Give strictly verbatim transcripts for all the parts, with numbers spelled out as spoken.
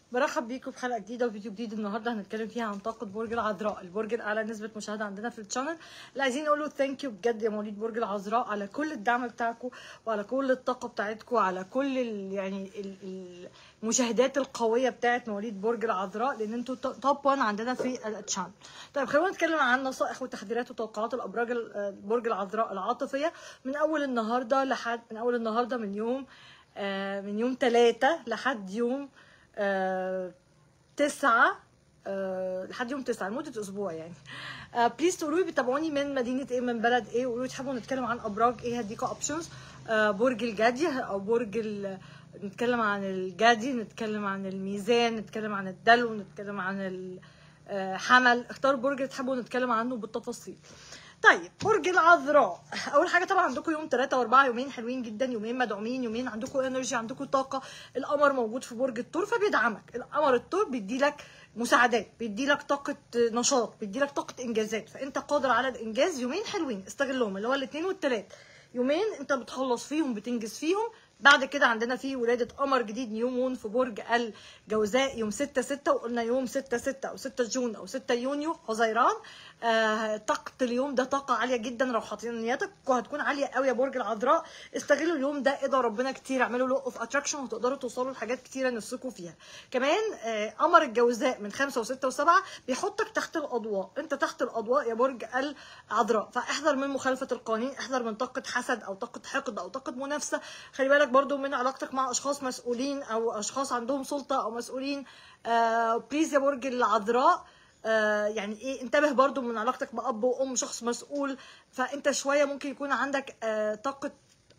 برحب بيكم في حلقه جديده وفيديو جديد. النهارده هنتكلم فيها عن طاقه برج العذراء، البرج الاعلى نسبه مشاهده عندنا في الشانل. اللي عايزين نقول له ثانك يو بجد يا مواليد برج العذراء على كل الدعم بتاعكم وعلى كل الطاقه بتاعتكم وعلى كل ال يعني ال المشاهدات القويه بتاعت مواليد برج العذراء، لان انتوا توب واحد عندنا في الشانل. طيب خلونا نتكلم عن نصائح وتحذيرات وتوقعات الابراج برج العذراء العاطفيه من اول النهارده لحد من اول النهارده من يوم آه من يوم ثلاثة لحد يوم آه تسعة آه لحد يوم تسعة لمدة أسبوع يعني. آه بليز تقولوا لي بتابعوني من مدينة إيه، من بلد إيه، وقولوا لي تحبوا نتكلم عن أبراج إيه. هديكوا أوبشنز، آه برج الجدي أو برج ال... نتكلم عن الجدي، نتكلم عن الميزان، نتكلم عن الدلو، نتكلم عن الحمل. اختاروا برج تحبوا نتكلم عنه بالتفاصيل. طيب برج العذراء، اول حاجه طبعا عندكم يوم ثلاثة واربعة، يومين حلوين جدا، يومين مدعومين، يومين عندكم انرجي، عندكم طاقه. القمر موجود في برج الثور فبيدعمك. القمر الثور بيدي لك مساعدات، بيدي لك طاقه نشاط، بيدي لك طاقه انجازات، فانت قادر على الانجاز. يومين حلوين استغلهم، اللي هو الاثنين والثلاث، يومين انت بتخلص فيهم بتنجز فيهم. بعد كده عندنا في ولاده قمر جديد نيو مون في برج الجوزاء يوم ستة ستة، وقلنا يوم ستة ستة او ستة جون او ستة يونيو حزيران. آه طاقه اليوم ده طاقه عاليه جدا، لو حاطين نياتك وهتكون عاليه قوي يا برج العذراء. استغلوا اليوم ده، ادعوا ربنا كتير، اعملوا لو اوف اتراكشن وتقدروا توصلوا لحاجات كتيره نفسكم فيها. كمان آه قمر الجوزاء من خمسة وستة وسبعة بيحطك تحت الاضواء، انت تحت الاضواء يا برج العذراء، فاحذر من مخالفه القوانين، احذر من طاقه حسد او طاقه حقد او طاقه منافسه. خلي بالك برضو من علاقتك مع اشخاص مسؤولين او اشخاص عندهم سلطه او مسؤولين. آه بليز يا برج العذراء، آه يعني ايه، انتبه برضو من علاقتك باب وام شخص مسؤول، فانت شويه ممكن يكون عندك آه طاقه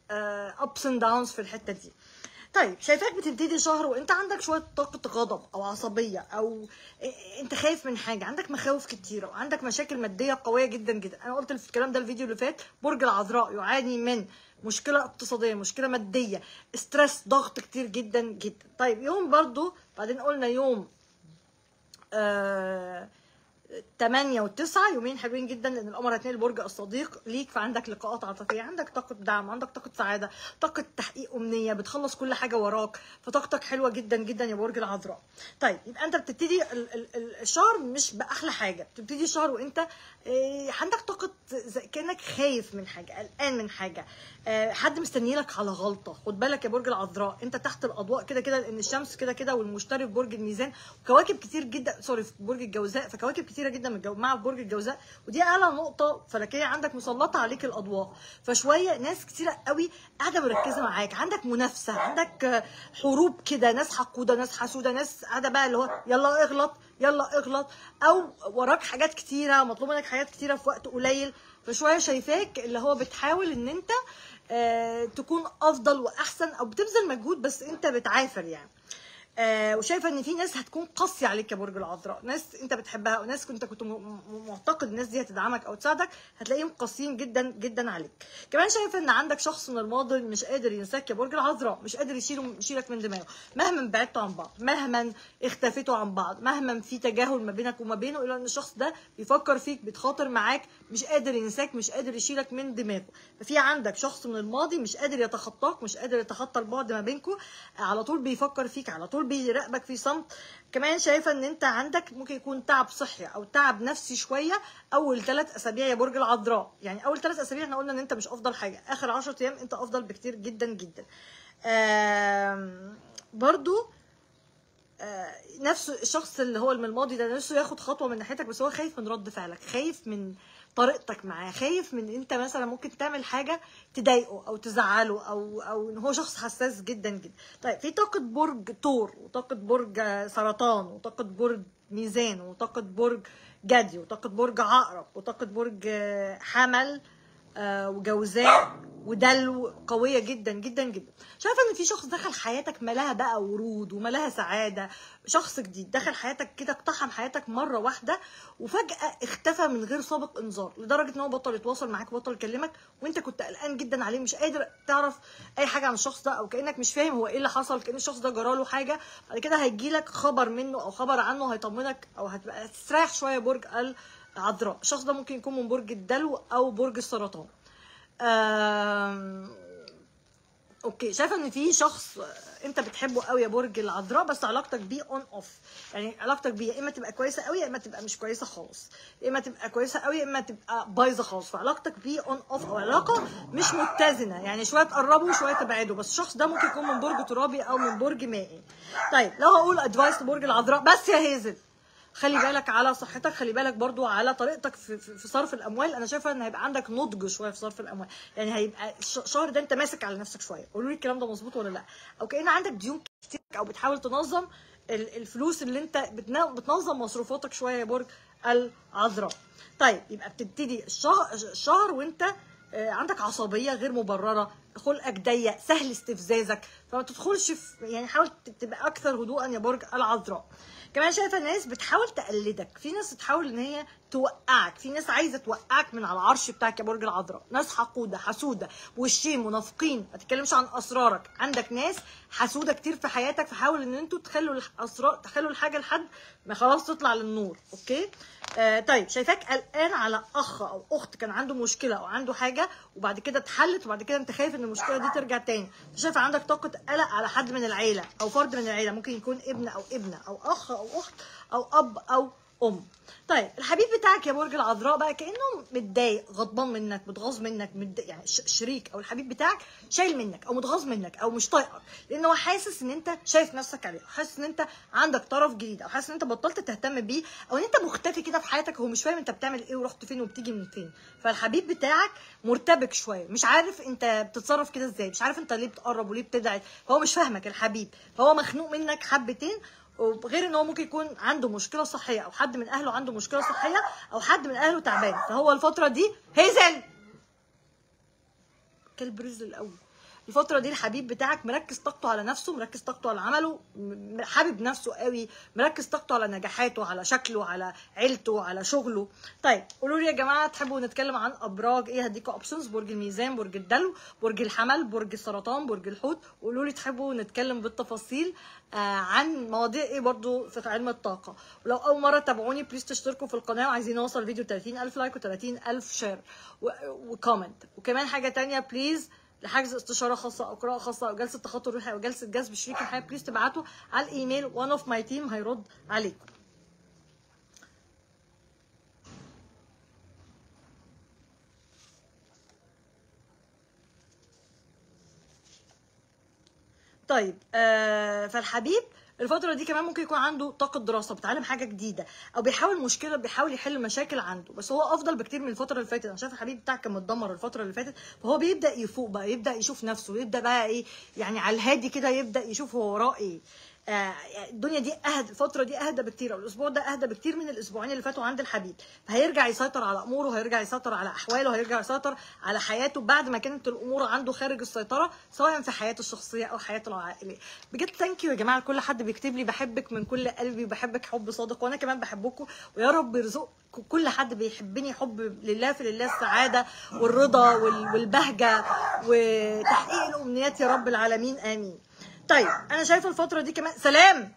ابس اند داونز في الحته دي. طيب شايفاك بتبتدي شهر وانت عندك شويه طاقه غضب او عصبيه، او انت خايف من حاجه، عندك مخاوف كتيره وعندك مشاكل ماديه قويه جدا جدا. انا قلت في الكلام ده الفيديو اللي فات، برج العذراء يعاني من مشكله اقتصاديه، مشكله ماديه، ستريس، ضغط كتير جدا جدا. طيب يوم برضو بعدين قلنا يوم آه تمانية وتسعة، يومين حلوين جدا لان القمر هتنقل برج الصديق ليك، فعندك لقاءات عاطفيه، عندك طاقه دعم، عندك طاقه سعاده، طاقه تحقيق امنيه، بتخلص كل حاجه وراك، فطاقتك حلوه جدا جدا يا برج العذراء. طيب يبقى انت بتبتدي الشهر مش باحلى حاجه، بتبتدي الشهر وانت عندك طاقه كانك خايف من حاجه، قلقان من حاجه، حد مستني لك على غلطه. خد بالك يا برج العذراء، انت تحت الاضواء كده كده لان الشمس كده كده والمشتري في برج الميزان وكواكب كتير جدا سوري في برج الجوزاء، فكواكب كتيره جدا مع برج الجوزاء، ودي اعلى نقطه فلكيه عندك مسلطه عليك الاضواء. فشويه ناس كتيره قوي قاعده مركزه معاك، عندك منافسه، عندك حروب كده، ناس حقوده، ناس حسوده، ناس قاعده بقى اللي هو يلا اغلط يلا اغلط، او وراك حاجات كتيره، مطلوب منك حاجات كتيره في وقت قليل. فشويه شايفاك اللي هو بتحاول ان انت آه تكون افضل واحسن، او بتبذل مجهود بس انت بتعافر يعني. آه وشايفه ان في ناس هتكون قاسيه عليك يا برج العذراء، ناس انت بتحبها وناس كنت كنت معتقد الناس دي هتدعمك او تساعدك، هتلاقيهم قاسيين جدا جدا عليك. كمان شايفه ان عندك شخص من الماضي مش قادر ينساك يا برج العذراء، مش قادر يشيله يشيلك من دماغه، مهما بعدتوا عن بعض، مهما اختفيتوا عن بعض، مهما في تجاهل ما بينك وما بينه، الا ان الشخص ده بيفكر فيك، بيتخاطر معاك، مش قادر ينساك، مش قادر يشيلك من دماغه. ففي عندك شخص من الماضي مش قادر يتخطاك، مش قادر يتخطى البعد ما بينكم، على طول بيفكر فيك، على طول بيراقبك في صمت. كمان شايفه ان انت عندك ممكن يكون تعب صحي او تعب نفسي شويه اول ثلاث اسابيع يا برج العذراء. يعني اول ثلاث اسابيع احنا قلنا ان انت مش افضل حاجه، اخر عشرة ايام انت افضل بكتير جدا جدا. برضو آه نفس الشخص اللي هو من الماضي ده نفسه ياخد خطوه من ناحيتك، بس هو خايف من رد فعلك، خايف من طريقتك معاه، خايف من انت مثلا ممكن تعمل حاجه تضايقه او تزعله، او او ان هو شخص حساس جدا جدا. طيب في طاقه برج ثور وطاقه برج سرطان وطاقه برج ميزان وطاقه برج جدي وطاقه برج عقرب وطاقه برج حمل آه وجوزاء ودلو قويه جدا جدا جدا. شايفه ان في شخص دخل حياتك ملاها بقى ورود وملاها سعاده، شخص جديد دخل حياتك كده اقتحم حياتك مره واحده وفجاه اختفى من غير سابق انذار، لدرجه ان هو بطل يتواصل معاك، بطل يكلمك، وانت كنت قلقان جدا عليه، مش قادر تعرف اي حاجه عن الشخص ده، او كانك مش فاهم هو ايه اللي حصل، كان الشخص ده جراله حاجه. بعد كده هيجي لك خبر منه او خبر عنه هيطمنك، او هتبقى تستريح شويه برج العذراء. الشخص ده ممكن يكون من برج الدلو او برج السرطان. اوكي، شايفه ان في شخص انت بتحبه قوي يا برج العذراء، بس علاقتك بيه اون اوف. يعني علاقتك بيه يا اما تبقى كويسه قوي يا اما تبقى مش كويسه خالص، يا اما تبقى كويسه قوي يا اما تبقى بايظه خالص. فعلاقتك بيه اون اوف، او علاقه مش متزنه، يعني شويه تقربوا وشويه تبعدوا. بس الشخص ده ممكن يكون من برج ترابي او من برج مائي. طيب لو هقول ادفايس لبرج العذراء بس يا هيزل، خلي بالك على صحتك، خلي بالك برضو على طريقتك في, في, في صرف الاموال. انا شايفه ان هيبقى عندك نضج شويه في صرف الاموال، يعني هيبقى الشهر ده انت ماسك على نفسك شويه. قولوا لي الكلام ده مظبوط ولا لا؟ او كأن عندك ديون كتير، او بتحاول تنظم الفلوس اللي انت بتنظم مصروفاتك شويه يا برج العذراء. طيب يبقى بتبتدي الشهر, الشهر وانت عندك عصبيه غير مبرره، خلقك ضيق، سهل استفزازك، فما تدخلش في، يعني حاول تبقى اكثر هدوءا يا برج العذراء. كمان شايفه ناس بتحاول تقلدك، في ناس بتحاول ان هي توقعك، في ناس عايزه توقعك من على العرش بتاعك يا برج العذراء. ناس حقوده حسوده وشين منافقين، ما تتكلمش عن اسرارك. عندك ناس حسوده كتير في حياتك، فحاول ان انتوا تخلوا الاسرار، تخلوا الحاجه لحد ما خلاص تطلع للنور. اوكي آه طيب شايفاك قلقان على اخ او اخت كان عنده مشكله او عنده حاجه وبعد كده اتحلت، وبعد كده انت خايف ان المشكله دي ترجع تاني. شايفه عندك طاقه قلق على حد من العيله او فرد من العيله، ممكن يكون ابن او ابنه او اخ او اخت او اب او ام. طيب الحبيب بتاعك يا برج العذراء بقى كانه متضايق، غضبان منك، متغاظ منك، متضايق، يعني الشريك او الحبيب بتاعك شايل منك او متغاظ منك او مش طايقك، لان هو حاسس ان انت شايف نفسك عليه، حاسس ان انت عندك طرف جديد، او حاسس ان انت بطلت تهتم بيه، او ان انت مختفي كده في حياتك، هو مش فاهم انت بتعمل ايه ورحت فين وبتيجي من فين. فالحبيب بتاعك مرتبك شويه، مش عارف انت بتتصرف كده ازاي، مش عارف انت ليه بتقرب وليه بتبعد، فهو مش فاهمك الحبيب، فهو مخنوق منك حبتين. وغير ان هو ممكن يكون عنده مشكله صحيه، او حد من اهله عنده مشكله صحيه، او حد من اهله تعبان، فهو الفتره دي هيزل كلب رزق الاول. الفترة دي الحبيب بتاعك مركز طاقته على نفسه، مركز طاقته على عمله، حابب نفسه قوي، مركز طاقته على نجاحاته، على شكله، على عيلته، على شغله. طيب قولوا لي يا جماعة، تحبوا نتكلم عن ابراج ايه؟ هديكوا اوبشنز: برج الميزان، برج الدلو، برج الحمل، برج السرطان، برج الحوت. قولوا لي تحبوا نتكلم بالتفاصيل آه عن مواضيع ايه برضو في علم الطاقة. ولو اول مرة تابعوني بليز تشتركوا في القناة، وعايزين نوصل الفيديو ثلاثين ألف لايك و30 ألف شير وكومنت. وكمان حاجة تانية، بليز لحجز استشاره خاصه او قراءه خاصه او جلسه تخاطر روحي او جلسه جذب شريك الحياه، بليز تبعتوا على الايميل، وان اوف ماي تيم هيرد عليكم. طيب آه فالحبيب الفترة دي كمان ممكن يكون عنده طاقة دراسة، بيتعلم حاجة جديدة، أو بيحاول مشكلة، بيحاول يحل مشاكل عنده، بس هو أفضل بكتير من الفترة اللي فاتت. أنا شايف الحبيب بتاعك كان متدمر الفترة اللي فاتت، فهو بيبدأ يفوق بقى، يبدأ يشوف نفسه، يبدأ بقى إيه يعني على الهادي كده، يبدأ يشوف هو وراه إيه. آه الدنيا دي اهدى، الفتره دي اهدى بكتير، او الاسبوع ده اهدى بكتير من الاسبوعين اللي فاتوا عند الحبيب، فهيرجع يسيطر على اموره، هيرجع يسيطر على احواله، هيرجع يسيطر على حياته بعد ما كانت الامور عنده خارج السيطره، سواء في حياته الشخصيه او حياته العائليه. بجد ثانك يو يا جماعه لكل حد بيكتب لي بحبك من كل قلبي، وبحبك حب صادق، وانا كمان بحبكم، ويا رب يرزقكم كل حد بيحبني حب لله في لله السعاده والرضا والبهجه وتحقيق الامنيات يا رب العالمين، امين. طيب انا شايفه الفتره دي كمان سلام،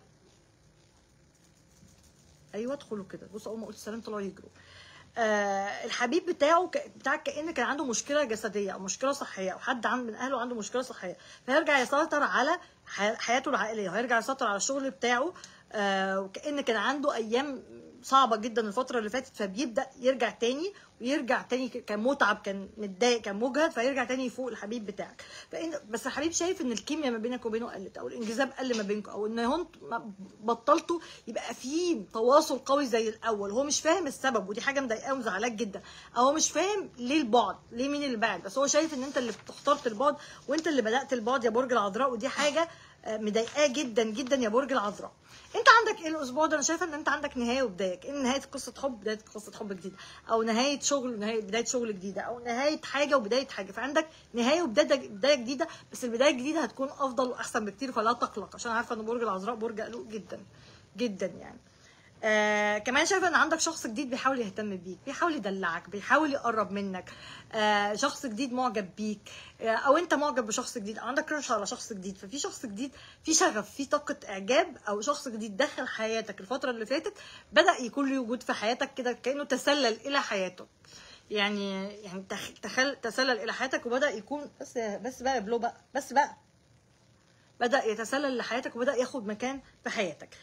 ايوه ادخلوا كده، بصوا اول ما قلت سلام طلعوا يجروا. آه الحبيب بتاعه ك... بتاعك كأن كان عنده مشكله جسديه او مشكله صحيه، او حد عن من اهله عنده مشكله صحيه، فهيرجع يسيطر على حي... حياته العائليه، وهيرجع يسيطر على الشغل بتاعه. آه وكأن كان عنده ايام صعبه جدا الفتره اللي فاتت، فبيبدا يرجع تاني، ويرجع تاني كان متعب، كان متضايق، كان مجهد، فيرجع تاني يفوق الحبيب بتاعك. فإن بس الحبيب شايف ان الكيمياء ما بينك وبينه قلت، او الانجذاب قل ما بينكم، او ان انتوا بطلتوا يبقى في تواصل قوي زي الاول. هو مش فاهم السبب، ودي حاجه مضايقاه ومزعلاه جدا، او هو مش فاهم ليه البعد، ليه مين اللي بعد، بس هو شايف ان انت اللي اخترت البعد، وانت اللي بدات البعد يا برج العذراء، ودي حاجه مضايقاه جدا جدا يا برج العذراء. انت عندك ايه الاسبوع ده؟ انا شايفه ان انت عندك نهايه وبدايه، كأن نهايه قصه حب، بدايه قصه حب جديده، او نهايه شغل، نهايه بدايه شغل جديده، او نهايه حاجه وبدايه حاجه، فعندك نهايه وبدايه بدايه جديده، بس البدايه الجديده هتكون افضل واحسن بكتير، فلا تقلق، عشان عارفه ان برج العذراء برج قلق جدا جدا يعني. آه كمان شايفه ان عندك شخص جديد بيحاول يهتم بيك، بيحاول يدلعك، بيحاول يقرب منك، آه شخص جديد معجب بيك، آه او انت معجب بشخص جديد، او عندك كراش على شخص جديد، ففي شخص جديد، في شغف، في طاقه اعجاب، او شخص جديد دخل حياتك الفتره اللي فاتت، بدا يكون له وجود في حياتك كده، كانه تسلل الى حياتك. يعني يعني تخل تسلل الى حياتك وبدا يكون بس بس بقى بلو بقى بس بقى بدأ يتسلل لحياتك وبدأ ياخد مكان في حياتك.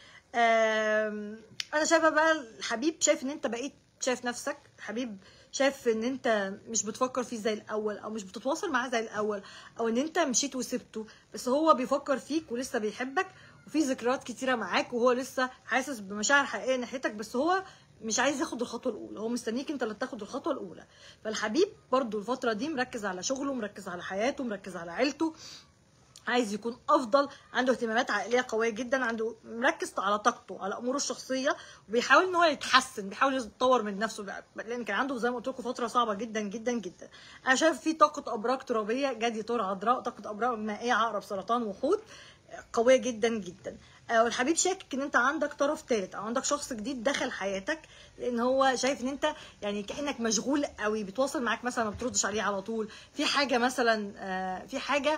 انا شايفه بقى الحبيب شايف ان انت بقيت شايف نفسك، حبيب شايف ان انت مش بتفكر فيه زي الاول، او مش بتتواصل معاه زي الاول، او ان انت مشيت وسبته، بس هو بيفكر فيك ولسه بيحبك وفي ذكريات كتيره معاك، وهو لسه حاسس بمشاعر حقيقيه ناحيتك، بس هو مش عايز ياخد الخطوه الاولى، هو مستنيك انت اللي تاخد الخطوه الاولى. فالحبيب برضو الفتره دي مركز على شغله، مركز على حياته، مركز على عيلته، عايز يكون افضل، عنده اهتمامات عائليه قويه جدا، عنده مركز على طاقته، على اموره الشخصيه، وبيحاول ان هو يتحسن، بيحاول يتطور من نفسه بقى، لان كان عنده زي ما قلت لكم فتره صعبه جدا جدا جدا. انا شايف في طاقه ابراج ترابيه، جدي ثور عذراء، طاقه ابراج مائيه عقرب سرطان وحوت قويه جدا جدا. والحبيب شاكك ان انت عندك طرف ثالث او عندك شخص جديد دخل حياتك، لان هو شايف ان انت يعني كانك مشغول قوي، بيتواصل معاك مثلا ما بتردش عليه على طول، في حاجه مثلا في حاجه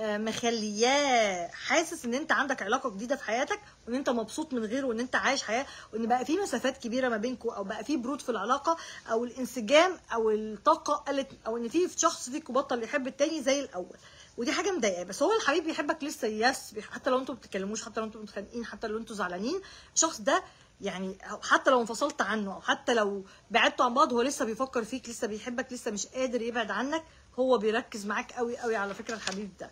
مخلياه حاسس ان انت عندك علاقه جديده في حياتك، وان انت مبسوط من غيره، وان انت عايش حياه، وان بقى في مسافات كبيره ما بينكم، او بقى في برود في العلاقه، او الانسجام او الطاقه قلت، او ان في شخص فيكم بطل يحب التاني زي الاول، ودي حاجه مضايقاه. بس هو الحبيب بيحبك لسه، يس، حتى لو انتوا ما بتتكلموش، حتى لو انتوا متخانقين، حتى لو انتوا زعلانين، الشخص ده يعني حتى لو انفصلت عنه، او حتى لو بعدتوا عن بعض، هو لسه بيفكر فيك، لسه بيحبك، لسه مش قادر يبعد عنك، هو بيركز معاك قوي قوي على فكره الحبيب ده.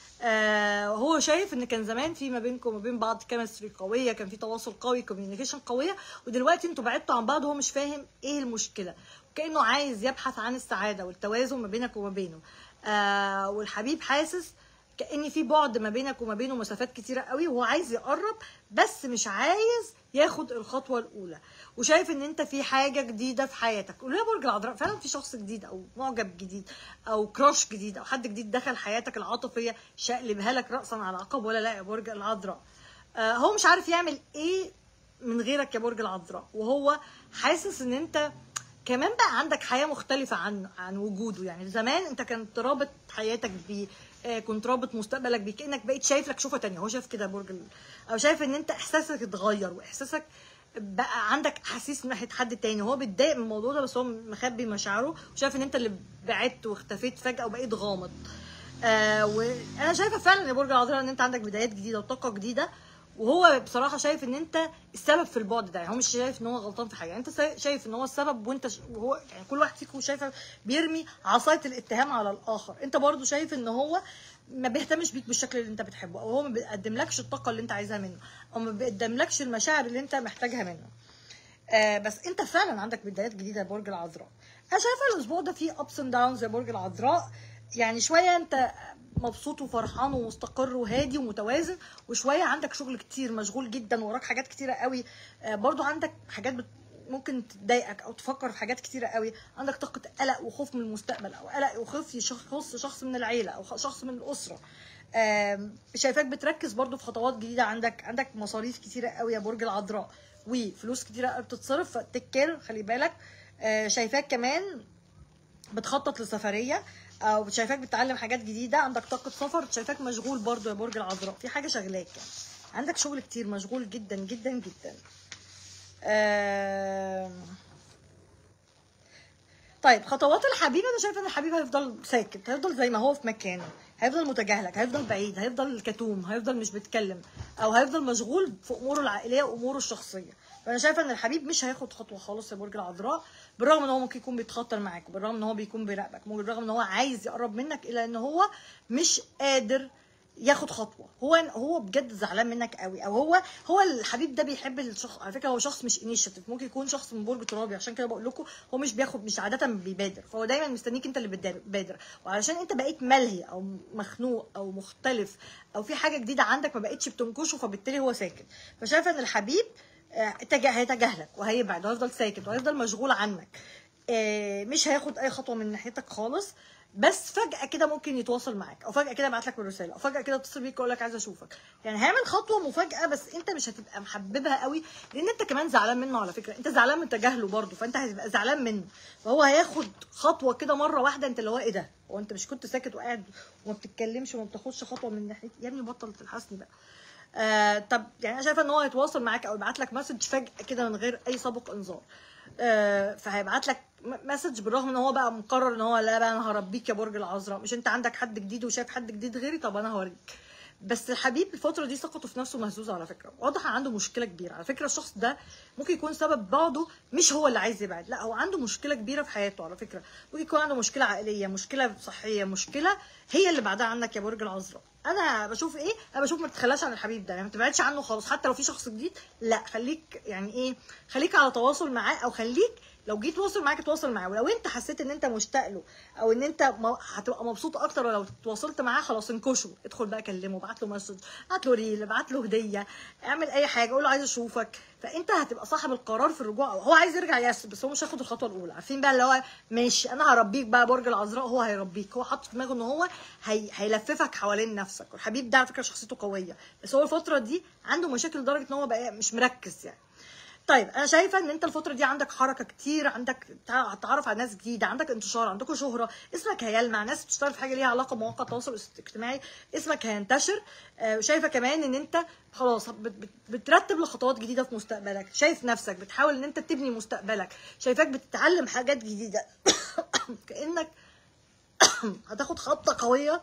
آه هو شايف ان كان زمان في ما بينكم وما بين بعض كيمستري قويه، كان في تواصل قوي، كوميونيكيشن قويه، ودلوقتي انتوا بعدتوا عن بعض، وهو مش فاهم ايه المشكله، وكانه عايز يبحث عن السعاده والتوازن ما بينك وما بينه. آه والحبيب حاسس كأن في بعد ما بينك وما بينه، مسافات كتيره قوي، وهو عايز يقرب بس مش عايز ياخد الخطوه الاولى، وشايف ان انت في حاجه جديده في حياتك. قولوا يا برج العذراء، فعلا في شخص جديد او معجب جديد او كراش جديد او حد جديد دخل حياتك العاطفيه، شقلبها لك راسا على عقب ولا لا يا برج العذراء؟ آه هو مش عارف يعمل ايه من غيرك يا برج العذراء، وهو حاسس ان انت كمان بقى عندك حياه مختلفه عن عن وجوده. يعني زمان انت كنت رابط حياتك بيه، آه كنت رابط مستقبلك بيه، كانك بقيت شايف لك شوفه تانية، هو شايف كده برج، او شايف ان انت احساسك اتغير، واحساسك بقى عندك احاسيس من ناحيه حد تاني، هو بيتضايق من الموضوع ده، بس هو مخبي مشاعره، وشايف ان انت اللي بعدت واختفيت فجاه وبقيت غامض. آه وانا شايفه فعلا يا برج العذراء ان انت عندك بدايات جديده وطاقه جديده، وهو بصراحه شايف ان انت السبب في البعد ده، يعني هو مش شايف ان هو غلطان في حاجه، يعني انت شايف ان هو السبب، وانت ش... وهو يعني كل واحد فيكم شايفه بيرمي عصايه الاتهام على الاخر، انت برضو شايف ان هو ما بيهتمش بيك بالشكل اللي انت بتحبه، او هو ما بيقدملكش الطاقه اللي انت عايزها منه، او ما بيقدملكش المشاعر اللي انت محتاجها منه. آه بس انت فعلا عندك بدايات جديده يا برج العذراء. انا شايفه الاسبوع ده فيه ابس اند داونز يا برج العذراء، يعني شويه انت مبسوط وفرحان ومستقر وهادي ومتوازن، وشويه عندك شغل كتير، مشغول جدا، وراك حاجات كتيره قوي. آه برضو عندك حاجات بت ممكن تضايقك او تفكر في حاجات كتيره قوي، عندك طاقه قلق وخوف من المستقبل، او قلق وخوف يخص شخص من العيله او شخص من الاسره. شايفاك بتركز برضو في خطوات جديده، عندك عندك مصاريف كتيره قوي يا برج العذراء، وفلوس كتيره قوي بتتصرف، فتكر خلي بالك. شايفاك كمان بتخطط لسفريه، او شايفاك بتتعلم حاجات جديده، عندك طاقه سفر، شايفاك مشغول برضو يا برج العذراء، في حاجه شغلاك، يعني عندك شغل كتير، مشغول جدا جدا جدا. آه طيب خطوات الحبيب، انا شايفه ان الحبيب هيفضل ساكت، هيفضل زي ما هو في مكانه، هيفضل متجاهلك، هيفضل بعيد، هيفضل كتوم، هيفضل مش بيتكلم، او هيفضل مشغول في اموره العائليه واموره الشخصيه. فانا شايفه ان الحبيب مش هياخد خطوه خالص يا برج العذراء، بالرغم ان هو ممكن يكون بيتخطر معاك، بالرغم ان هو بيكون بيراقبك، بالرغم ان هو عايز يقرب منك، الا ان هو مش قادر ياخد خطوه. هو هو بجد زعلان منك قوي، او هو هو الحبيب ده بيحب الشخص، على فكره هو شخص مش انيشيتيف، ممكن يكون شخص من برج ترابي، عشان كده بقول لكم هو مش بياخد، مش عاده بيبادر، فهو دايما مستنيك انت اللي بتبادر، وعلشان انت بقيت ملهي او مخنوق او مختلف، او في حاجه جديده عندك ما بقتش بتنكشه، فبالتالي هو ساكت. فشايفه ان الحبيب هيتجاهلك وهيبعد وهيفضل ساكت وهيفضل مشغول عنك، مش هياخد اي خطوه من ناحيتك خالص، بس فجأة كده ممكن يتواصل معاك، او فجأة كده يبعت لك رسالة، او فجأة كده يتصل بيك يقول لك عايز اشوفك، يعني هيعمل خطوة مفاجأة، بس انت مش هتبقى محببها قوي، لان انت كمان زعلان منه، على فكرة انت زعلان من تجاهله برضه، فانت هتبقى زعلان منه، فهو هياخد خطوة كده مرة واحدة، انت اللي هو ايه ده، هو انت مش كنت ساكت وقاعد وما بتتكلمش وما بتاخدش خطوة من ناحيتي يا ابني، بطل تلحسني بقى. آه طب يعني انا شايفه ان هو هيتواصل معاك او يبعت لك مسج فجأة كده من غير اي سابق انذار. آه فهيبعت لك مسج، بالرغم ان هو بقى مقرر ان هو لا بقى انا هربيك يا برج العذراء، مش انت عندك حد جديد وشايف حد جديد غيري، طب انا هوريك. بس الحبيب الفترة دي ثقته في نفسه مهزوزة على فكرة، واضح عنده مشكلة كبيرة على فكرة. الشخص ده ممكن يكون سبب بعده مش هو اللي عايز يبعد، لا هو عنده مشكلة كبيرة في حياته على فكرة. ممكن يكون عنده مشكلة عائلية، مشكلة صحية، مشكلة هي اللي بعدها عنك يا برج العذراء. انا بشوف ايه، انا بشوف ما تتخلاش عن الحبيب ده، يعني ما تبعدش عنه خالص. حتى لو في شخص جديد لا خليك يعني ايه، خليك على تواصل معاه، او خليك لو جيت تواصل معاك تواصل معاه. ولو انت حسيت ان انت مشتاق له او ان انت هتبقى مبسوط اكتر ولو تواصلت معاه، خلاص انكشه، ادخل بقى كلمه، ابعت له مسج، ابعت له ريل، ابعت له هديه، اعمل اي حاجه، قول له عايز اشوفك. فانت هتبقى صاحب القرار في الرجوع. او هو عايز يرجع يس، بس هو مش هياخد الخطوه الاولى. عارفين بقى اللي هو ماشي انا هربيك بقى برج العذراء، هو هيربيك، هو حاطط في دماغه ان هو هي... هيلففك حوالين نفسك. والحبيب ده على فكره شخصيته قويه، بس هو الفتره دي عنده مشاكل لدرجه ان هو بقى مش مركز يعني. طيب انا شايفه ان انت الفتره دي عندك حركه كتير، عندك هتتعرف على ناس جديده، عندك انتشار، عندكم شهره، اسمك هيلمع، ناس بتشتغل في حاجه ليها علاقه بمواقع التواصل الاجتماعي اسمك هينتشر. آه شايفه كمان ان انت خلاص بت بت بترتب لخطوات جديده في مستقبلك، شايف نفسك بتحاول ان انت تبني مستقبلك، شايفاك بتتعلم حاجات جديده كانك هتاخد خطه قويه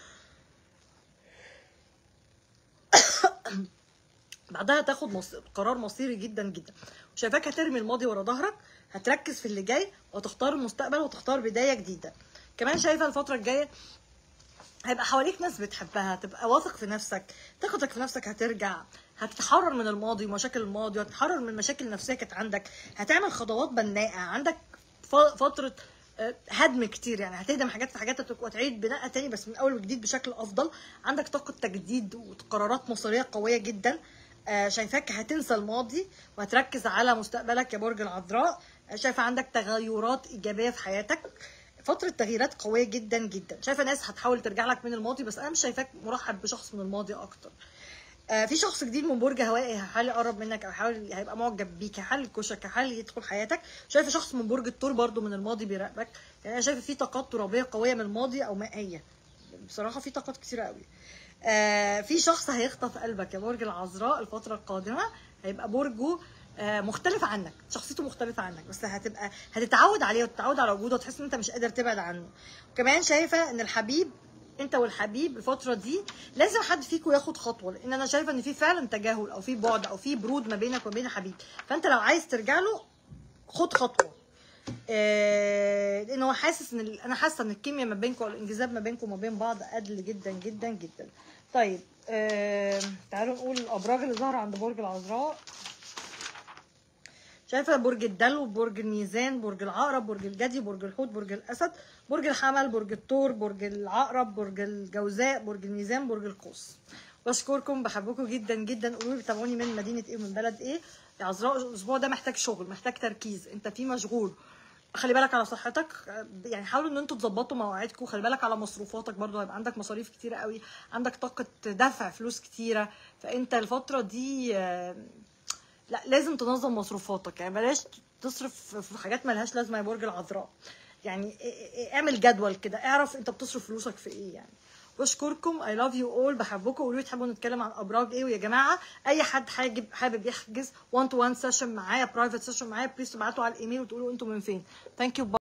بعدها تاخد مصير قرار مصيري جدا جدا. وشايفاك هترمي الماضي ورا ظهرك، هتركز في اللي جاي وتختار المستقبل وتختار بدايه جديده. كمان شايفه الفتره الجايه هيبقى حواليك ناس بتحبها، هتبقى واثق في نفسك، ثقتك في نفسك هترجع، هتتحرر من الماضي ومشاكل الماضي، وهتتحرر من مشاكل نفسيه كانت عندك، هتعمل خطوات بناءه، عندك فتره هدم كتير، يعني هتهدم حاجات في حاجات وتعيد بناء تاني بس من اول وجديد بشكل افضل. عندك طاقه تجديد وقرارات مصيريه قويه جدا. شايفاك هتنسى الماضي وهتركز على مستقبلك يا برج العذراء. شايفه عندك تغيرات ايجابيه في حياتك، فتره تغييرات قويه جدا جدا. شايفه ناس هتحاول ترجع لك من الماضي، بس انا مش شايفاك مرحب بشخص من الماضي اكتر. آه في شخص جديد من برج هوائي هيحاول يقرب منك، او هيحاول هيبقى معجب بيك، هيحاول يكشك، هيحاول يدخل حياتك. شايفه شخص من برج الثور برضو من الماضي بيراقبك، يعني انا شايفه في طاقات ترابيه قويه من الماضي او مائيه، بصراحه في طاقات كتيره قوي. آه في شخص هيخطف قلبك يا برج العذراء الفتره القادمه، هيبقى برجه آه مختلف عنك، شخصيته مختلفه عنك، بس هتبقى هتتعود عليه وتتعود على وجوده وتحس ان انت مش قادر تبعد عنه. وكمان شايفه ان الحبيب انت والحبيب الفتره دي لازم حد فيكم ياخد خطوه، لان انا شايفه ان في فعلا تجاهل او في بعد او في برود ما بينك وبين الحبيب. فانت لو عايز ترجع له خد خطوه، آه لان هو حاسس ان انا حاسه ان الكيمياء ما بينكم والانجذاب ما بينكم وما بين بعض قل جدا جدا جدا. طيب آه تعالوا نقول الابراج اللي ظاهره عند برج العذراء. شايفه برج الدلو، برج الميزان، برج العقرب، برج الجدي، برج الحوت، برج الاسد، برج الحمل، برج الثور، برج العقرب، برج الجوزاء، برج الميزان، برج القوس. بشكركم، بحبكم جدا جدا. قولوا لي بتابعوني من مدينه ايه ومن بلد ايه يا عذراء. الاسبوع ده محتاج شغل، محتاج تركيز، انت فيه مشغول، خلي بالك على صحتك، يعني حاولوا ان انتوا تظبطوا مواعيدكم، خلي بالك على مصروفاتك برضو، هيبقى عندك مصاريف كتيره قوي، عندك طاقه دفع فلوس كتيره. فانت الفتره دي لا لازم تنظم مصروفاتك، يعني بلاش تصرف في حاجات ملهاش لازمه يا برج العذراء. يعني اعمل جدول كده، اعرف انت بتصرف فلوسك في ايه يعني. بشكركم، اي لاف يو اول، بحبكم. قولوا لي تحبوا نتكلم عن ابراج ايه. ويا جماعه اي حد حاجب حابب يحجز واحد تو واحد سيشن معايا، برايفت سيشن معايا، بليز تبعتوا على الايميل وتقولوا انتوا من فين. ثانك يو.